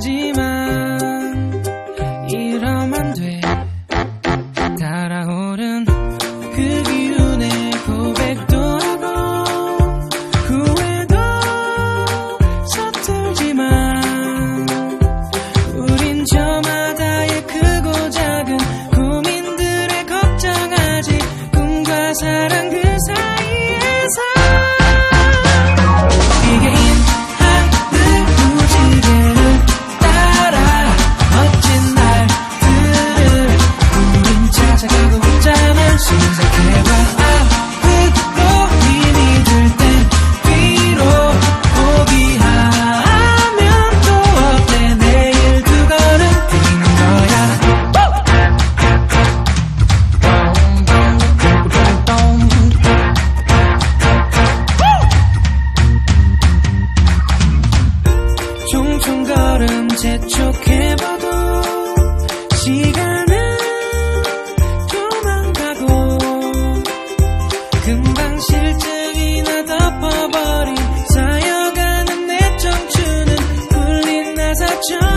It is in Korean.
하지만 이러면 돼. 달아오른 그 기운에 고백도 하고 후회도 서툴지만 우린 저마다의 크고 작은 고민들에 걱정하지. 꿈과 사랑 그 사이에서 비개인 하늘 무지개를 따라 멋진 날들을 우린 찾아가고 있자면 시작해봐. 아무도 힘이 들 땐 뒤로 포기하면 또 어때. 내일 두 걸음 뛰는 거야. 총총 걸음 재촉해봐도 시간은 도망가고 금방 실증이나 덮어버린 쌓여가는 내 청춘은 풀린 나사처럼